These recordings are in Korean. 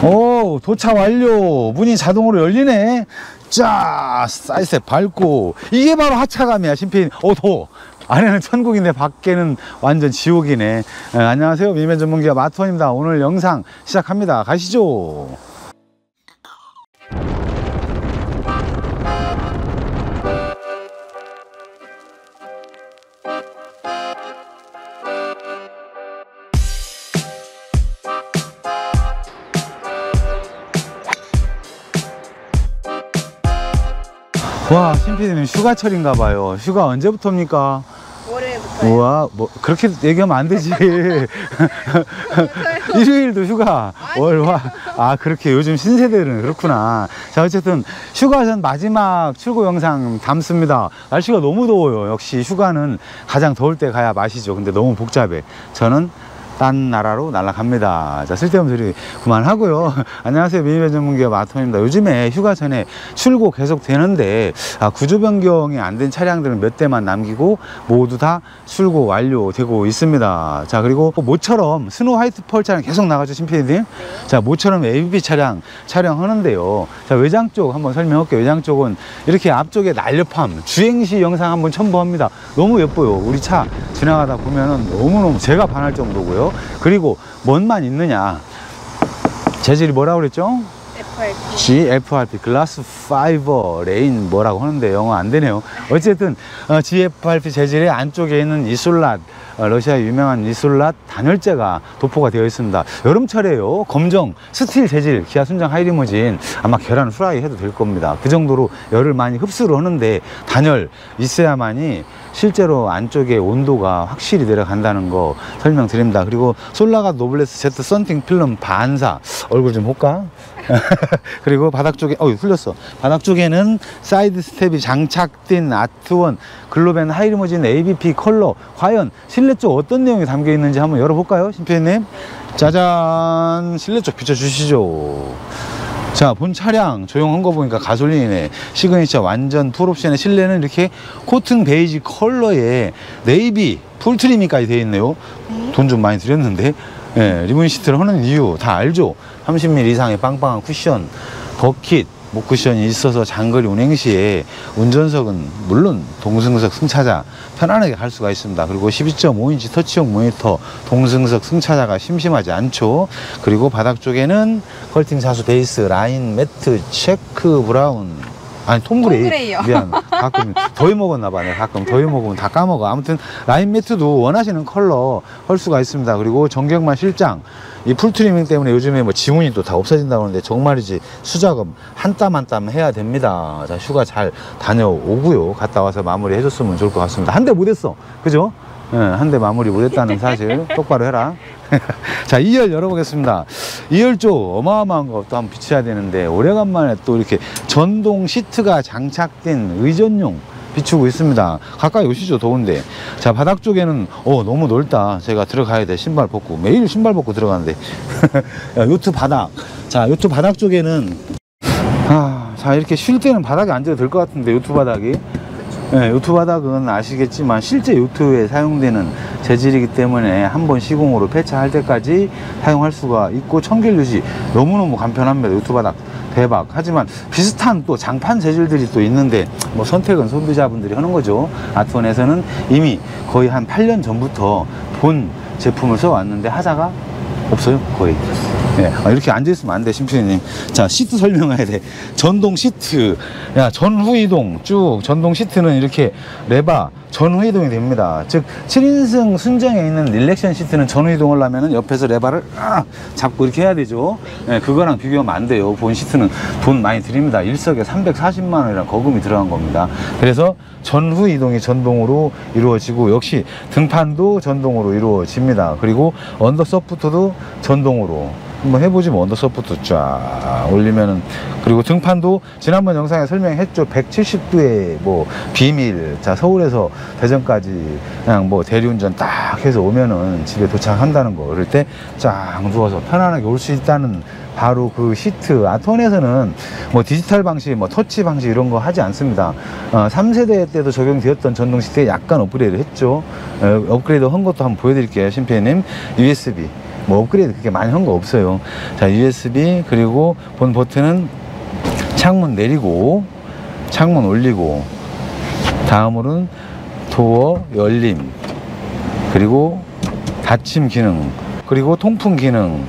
오, 도착 완료. 문이 자동으로 열리네. 자, 사이드스텝 밟고. 이게 바로 하차감이야, 심폐인. 더워. 안에는 천국인데 밖에는 완전 지옥이네. 안녕하세요, 미면 전문기업 마트원입니다. 오늘 영상 시작합니다. 가시죠. 와, 심피디님 휴가철인가 봐요. 휴가 언제부터입니까? 월요일부터. 우와, 뭐 그렇게 얘기하면 안 되지. 일요일도 휴가. 월화. 아, 그렇게 요즘 신세대는 그렇구나. 자, 어쨌든 휴가 전 마지막 출고 영상 담습니다. 날씨가 너무 더워요. 역시 휴가는 가장 더울 때 가야 맛이죠. 근데 너무 복잡해. 저는 딴 나라로 날아갑니다. 자, 쓸데없는 소리 그만하고요. 안녕하세요, 미니밴 전문기업 마트원입니다. 요즘에 휴가 전에 출고 계속 되는데 구조 변경이 안 된 차량들은 몇 대만 남기고 모두 다 출고 완료되고 있습니다. 자, 그리고 모처럼 스노우 화이트 펄 차량 계속 나가죠, 심피디님. 자, 모처럼 ABB 차량 촬영하는데요. 자, 외장 쪽 한번 설명할게요. 외장 쪽은 이렇게 앞쪽에 날렵함, 주행시 영상 한번 첨부합니다. 너무 예뻐요. 우리 차 지나가다 보면은 너무너무 제가 반할 정도고요. 그리고 뭔만 있느냐, 재질이 뭐라고 그랬죠? GFRP 글라스 파이버 레인 뭐라고 하는데 영어 안 되네요. 어쨌든 GFRP 재질의 안쪽에 있는 이솔랏, 러시아의 유명한 이솔랏 단열재가 도포가 되어 있습니다. 여름철에요. 검정 스틸 재질 기아 순정 하이리무진 아마 계란 후라이 해도 될 겁니다. 그 정도로 열을 많이 흡수를 하는데 단열 있어야만이 실제로 안쪽에 온도가 확실히 내려간다는 거 설명드립니다. 그리고 솔라가 노블레스 제트 썬팅 필름 반사 얼굴 좀 볼까? 그리고 바닥 쪽에 흘렸어. 바닥 쪽에는 사이드 스텝이 장착된 아트원 글로벤 하이리무진 ABP 컬러. 과연 실내 쪽 어떤 내용이 담겨 있는지 한번 열어볼까요, 심표님? 짜잔, 실내 쪽 비춰주시죠. 자, 본 차량 조용한 거 보니까 가솔린이네. 시그니처 완전 풀옵션의 실내는 이렇게 코튼 베이지 컬러에 네이비 풀트리밍까지 되어 있네요. 돈 좀 많이 들였는데. 예, 리본 시트를 하는 이유 다 알죠? 30mm 이상의 빵빵한 쿠션, 버킷, 목 쿠션이 있어서 장거리 운행 시에 운전석은 물론 동승석 승차자 편안하게 갈 수가 있습니다. 그리고 12.5인치 터치형 모니터, 동승석 승차자가 심심하지 않죠. 그리고 바닥 쪽에는 컬팅 사수 베이스, 라인 매트, 체크 브라운, 아니 톰그레이. 미안, 가끔 더위 먹었나 봐. 내가 가끔 더위 먹으면 다 까먹어. 아무튼 라인 매트도 원하시는 컬러 할 수가 있습니다. 그리고 정경만 실장, 이 풀트리밍 때문에 요즘에 뭐 지문이 또 다 없어진다고 하는데 정말이지 수작업 한 땀 한 땀 해야 됩니다. 자, 휴가 잘 다녀오고요. 갔다 와서 마무리 해줬으면 좋을 것 같습니다. 한 대 못했어, 그죠? 예, 한 대 마무리 못했다는 사실 똑바로 해라. 자, 2열 열어보겠습니다. 2열 쪽 어마어마한 것도 한번 비춰야 되는데 오래간만에 또 이렇게 전동 시트가 장착된 의전용 비추고 있습니다. 가까이 오시죠, 더운데. 자, 바닥 쪽에는 너무 넓다. 제가 들어가야 돼. 신발 벗고 매일 신발 벗고 들어가는데. 야, 요트 바닥. 자, 요트 바닥 쪽에는 자, 이렇게 쉴 때는 바닥에 앉아도 될 것 같은데, 요트 바닥이. 네, 요트 바닥은 아시겠지만 실제 요트에 사용되는 재질이기 때문에 한번 시공으로 폐차할 때까지 사용할 수가 있고 청결 유지 너무너무 간편합니다. 요트 바닥 대박. 하지만 비슷한 또 장판 재질들이 또 있는데 뭐 선택은 소비자분들이 하는 거죠. 아트원에서는 이미 거의 한 8년 전부터 본 제품을 써왔는데 하자가 없어요, 거의. 네, 이렇게 앉아있으면 안 돼, 심표님. 자, 시트 설명해야 돼. 전동 시트. 야, 전후 이동 쭉. 전동 시트는 이렇게 레바 전후 이동이 됩니다. 즉 7인승 순정에 있는 릴렉션 시트는 전후 이동을 하면은 옆에서 레바를 잡고 이렇게 해야 되죠. 네, 그거랑 비교하면 안 돼요. 본 시트는 돈 많이 드립니다. 일석에 340만 원이라는 거금이 들어간 겁니다. 그래서 전후 이동이 전동으로 이루어지고 역시 등판도 전동으로 이루어집니다. 그리고 언더 서포터도 전동으로 한번 해보지 뭐. 언더 서포트 쫙 올리면은. 그리고 등판도 지난번 영상에 설명했죠. 170도의 뭐 비밀. 자, 서울에서 대전까지 그냥 뭐 대리운전 딱 해서 오면은 집에 도착한다는 거. 그럴 때 쫙 누워서 편안하게 올 수 있다는 바로 그 시트. 아트원에서는 뭐 디지털 방식, 뭐 터치 방식 이런 거 하지 않습니다. 3세대 때도 적용되었던 전동 시트에 약간 업그레이드 했죠. 업그레이드 한 것도 한번 보여드릴게요, 심표님. USB 뭐 업그레이드 그렇게 많이 한 거 없어요. 자, USB, 그리고 본 버튼은 창문 내리고 창문 올리고, 다음으로는 도어 열림, 그리고 닫힘 기능, 그리고 통풍 기능,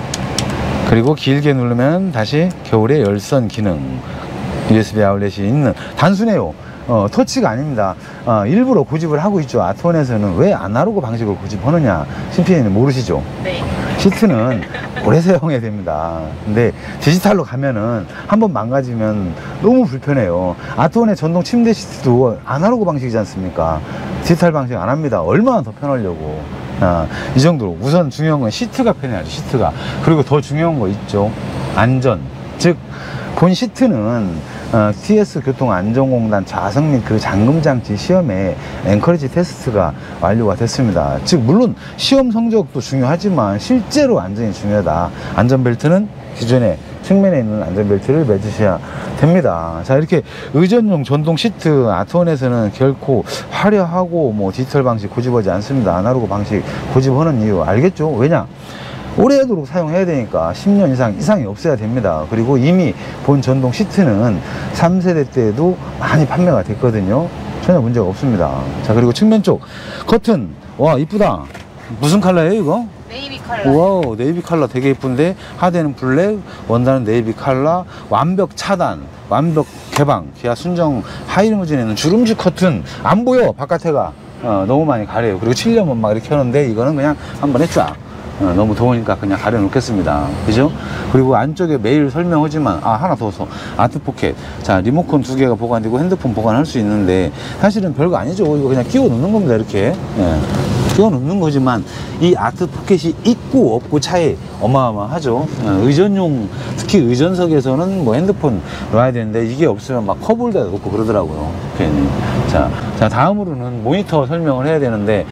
그리고 길게 누르면 다시 겨울에 열선 기능, USB 아울렛이 있는, 단순해요. 터치가 아닙니다. 일부러 고집을 하고 있죠. 아트원에서는 왜 아날로그 방식을 고집하느냐, 심피디님 모르시죠? 네. 시트는 오래 사용해야 됩니다. 근데 디지털로 가면은 한번 망가지면 너무 불편해요. 아트원의 전동 침대 시트도 아날로그 방식이지 않습니까? 디지털 방식 안 합니다. 얼마나 더 편하려고. 이 정도로. 우선 중요한 건 시트가 편해야죠. 시트가. 그리고 더 중요한 거 있죠. 안전. 즉 본 시트는 TS 교통안전공단 자석링크 잠금장치 시험에 앵커리지 테스트가 완료가 됐습니다. 즉 물론 시험 성적도 중요하지만 실제로 안전이 중요하다. 안전벨트는 기존에 측면에 있는 안전벨트를 매주셔야 됩니다. 자, 이렇게 의전용 전동 시트 아트원에서는 결코 화려하고 뭐 디지털 방식 고집하지 않습니다. 아날로그 방식 고집하는 이유 알겠죠? 왜냐? 오래도록 사용해야 되니까 10년 이상이 없어야 됩니다. 그리고 이미 본 전동 시트는 3세대 때도 많이 판매가 됐거든요. 전혀 문제가 없습니다. 자, 그리고 측면 쪽 커튼, 와 이쁘다. 무슨 컬러예요 이거? 네이비 컬러. 와우, 네이비 컬러 되게 이쁜데, 하대는 블랙, 원단은 네이비 컬러, 완벽 차단, 완벽 개방, 기아 순정 하이리무진에는 주름식 커튼. 안 보여 바깥에가. 너무 많이 가려요. 그리고 7년만 막 이렇게 하는데 이거는 그냥 한 번에 쫙. 너무 더우니까 그냥 가려 놓겠습니다. 그죠? 그리고 안쪽에 매일 설명하지만, 하나 더 써. 아트 포켓. 자, 리모컨 2개가 보관되고 핸드폰 보관할 수 있는데 사실은 별거 아니죠. 이거 그냥 끼워 넣는 겁니다. 이렇게. 끼워 넣는 거지만 이 아트 포켓이 있고 없고 차이 어마어마하죠. 의전용, 특히 의전석에서는 뭐 핸드폰 놔야 되는데 이게 없으면 막 컵홀더에 놓고 그러더라고요. 괜히. 자, 다음으로는 모니터 설명을 해야 되는데,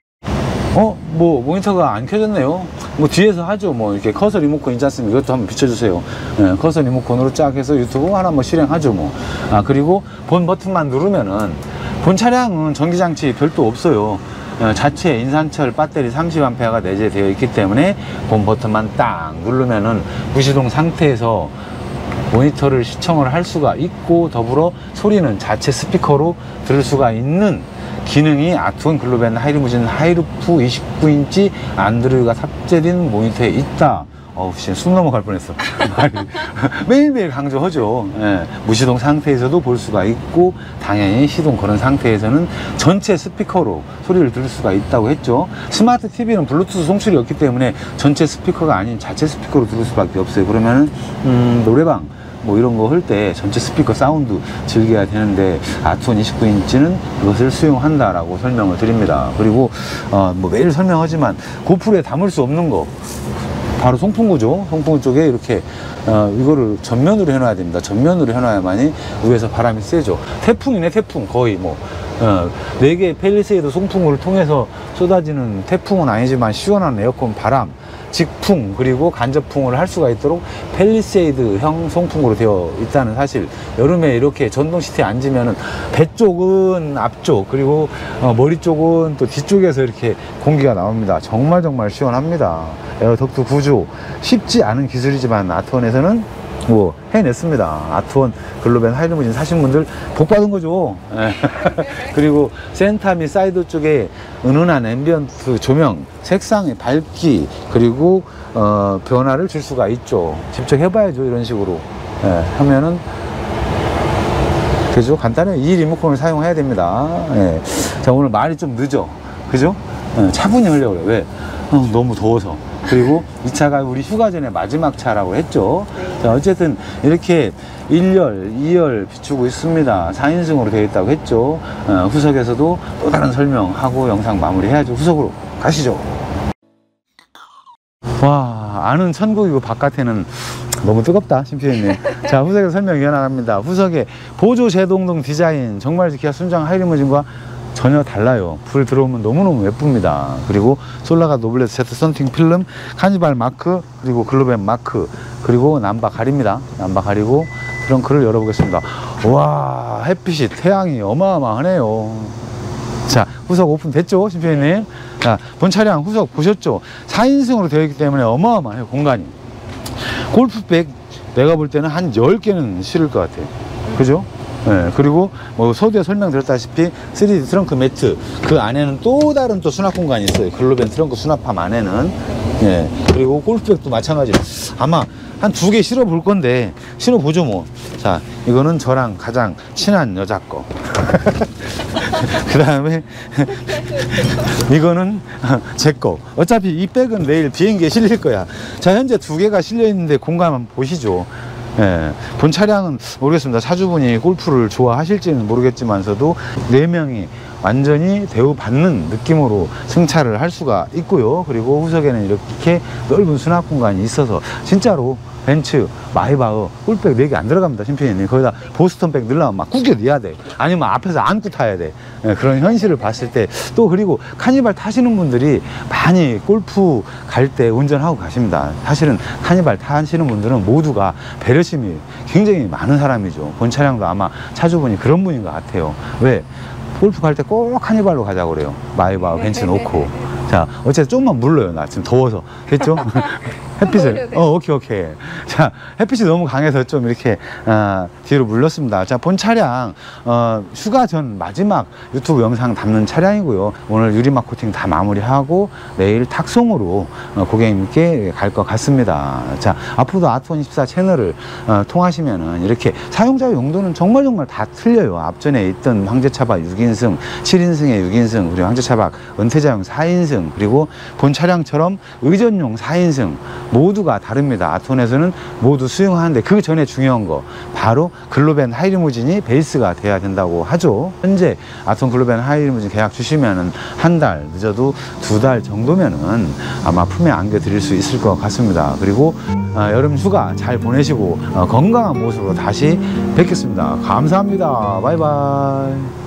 뭐 모니터가 안 켜졌네요. 뭐 뒤에서 하죠. 뭐 이렇게 커서 리모컨 있지 않습니까? 이것도 한번 비춰주세요. 커서 리모컨으로 쫙 해서 유튜브 하나 뭐 실행하죠. 뭐. 그리고 본 버튼만 누르면은, 본 차량은 전기장치 별도 없어요. 자체 인산철 배터리 30A가 내재되어 있기 때문에 본 버튼만 딱 누르면은 무시동 상태에서 모니터를 시청을 할 수가 있고, 더불어 소리는 자체 스피커로 들을 수가 있는 기능이 아트원 글로벤 하이리무진 하이루프 29인치 안드로이드가 탑재된 모니터에 있다. 숨 넘어갈 뻔했어. 매일매일 강조하죠. 무시동 상태에서도 볼 수가 있고, 당연히 시동 거는 상태에서는 전체 스피커로 소리를 들을 수가 있다고 했죠. 스마트 TV는 블루투스 송출이 없기 때문에 전체 스피커가 아닌 자체 스피커로 들을 수밖에 없어요. 그러면은 노래방 뭐 이런 거 할 때 전체 스피커 사운드 즐겨야 되는데 아트원 29인치는 그것을 수용한다라고 설명을 드립니다. 그리고 뭐 매일 설명하지만 고프로에 담을 수 없는 거 바로 송풍구죠. 송풍구 쪽에 이렇게 이거를 전면으로 해놔야 됩니다. 전면으로 해놔야만이 위에서 바람이 세죠. 태풍이네, 태풍. 거의 뭐 4개의 펠리세이드 송풍구를 통해서 쏟아지는 태풍은 아니지만 시원한 에어컨 바람, 직풍, 그리고 간접풍을 할 수가 있도록 펠리세이드형 송풍구로 되어 있다는 사실. 여름에 이렇게 전동 시트에 앉으면은 배 쪽은 앞쪽, 그리고 머리 쪽은 또 뒤쪽에서 이렇게 공기가 나옵니다. 정말 시원합니다. 에어 덕트 구조 쉽지 않은 기술이지만 아트원에서는 뭐 해냈습니다. 아트원 글로벤 하이리무진 사신 분들 복 받은 거죠. 그리고 센터 및 사이드 쪽에 은은한 앰비언트 조명, 색상의 밝기, 그리고 변화를 줄 수가 있죠. 직접 해봐야죠. 이런 식으로 하면은 되죠. 간단해요. 이 리모컨을 사용해야 됩니다. 자, 오늘 말이 좀 늦어, 그죠? 차분히 하려고 그래요. 왜? 너무 더워서. 그리고 이 차가 우리 휴가 전에 마지막 차라고 했죠. 자, 어쨌든 이렇게 1열, 2열 비추고 있습니다. 4인승으로 되어 있다고 했죠. 후석에서도 또 다른 설명하고 영상 마무리 해야죠. 후석으로 가시죠. 와, 안은 천국이고 바깥에는 너무 뜨겁다, 심피디님. 자, 후석에서 설명 이어나갑니다. 후석에 보조 제동등 디자인, 정말 기아 순정 하이리무진과 전혀 달라요. 불 들어오면 너무너무 예쁩니다. 그리고 솔라가 노블레스 세트 썬팅 필름, 카니발 마크, 그리고 글로벤 마크, 그리고 남바 가립니다. 남바 가리고 트렁크를 열어보겠습니다. 와, 햇빛이, 태양이 어마어마하네요. 자, 후석 오픈 됐죠, 심피디님? 자, 본 차량 후석 보셨죠? 4인승으로 되어 있기 때문에 어마어마해요, 공간이. 골프백 내가 볼 때는 한 10개는 실을 것 같아요. 그죠? 네, 그리고 뭐 서두에 설명드렸다시피 3D 트렁크 매트, 그 안에는 또 다른 또 수납 공간이 있어요. 글로벤 트렁크 수납함 안에는. 예, 그리고 골프백도 마찬가지로 아마 한 2개 실어 볼 건데 실어 보죠 뭐. 자, 이거는 저랑 가장 친한 여자 거. 그 다음에 이거는 제 거. 어차피 이 백은 내일 비행기에 실릴 거야. 자, 현재 2개가 실려 있는데 공간 한번 보시죠. 예, 본 차량은 모르겠습니다. 차주분이 골프를 좋아하실지는 모르겠지만서도 4명이 완전히 대우받는 느낌으로 승차를 할 수가 있고요. 그리고 후석에는 이렇게 넓은 수납 공간이 있어서 진짜로 벤츠, 마이바흐, 꿀백 4개 안 들어갑니다, 심표님. 거기다 보스턴백 넣으려면 막 구겨 넣어야 돼. 아니면 앞에서 안고 타야 돼. 예, 그런 현실을 봤을 때 또 그리고 카니발 타시는 분들이 많이 골프 갈 때 운전하고 가십니다. 사실은 카니발 타시는 분들은 모두가 배려심이 굉장히 많은 사람이죠. 본 차량도 아마 차주분이 그런 분인 것 같아요. 왜? 골프 갈 때 꼭 카니발로 가자고 그래요. 마이바흐, 벤츠 놓고. 자, 어쨌든 좀만 물러요. 나 지금 더워서. 됐죠? 햇빛을. 오케이. 자, 햇빛이 너무 강해서 좀 이렇게, 뒤로 물렀습니다. 자, 본 차량, 휴가 전 마지막 유튜브 영상 담는 차량이고요. 오늘 유리막 코팅 다 마무리하고 내일 탁송으로 고객님께 갈 것 같습니다. 자, 앞으로도 아트원24 채널을 통하시면은 이렇게 사용자 용도는 정말 다 틀려요. 앞전에 있던 황제차박 6인승, 7인승에 6인승, 그리고 황제차박 은퇴자용 4인승, 그리고 본 차량처럼 의전용 4인승 모두가 다릅니다. 아트원에서는 모두 수용하는데 그 전에 중요한 거 바로 글로벤 하이리무진이 베이스가 돼야 된다고 하죠. 현재 아트원 글로벤 하이리무진 계약 주시면은 한 달, 늦어도 2달 정도면은 아마 품에 안겨 드릴 수 있을 것 같습니다. 그리고 여름 휴가 잘 보내시고 건강한 모습으로 다시 뵙겠습니다. 감사합니다. 바이바이.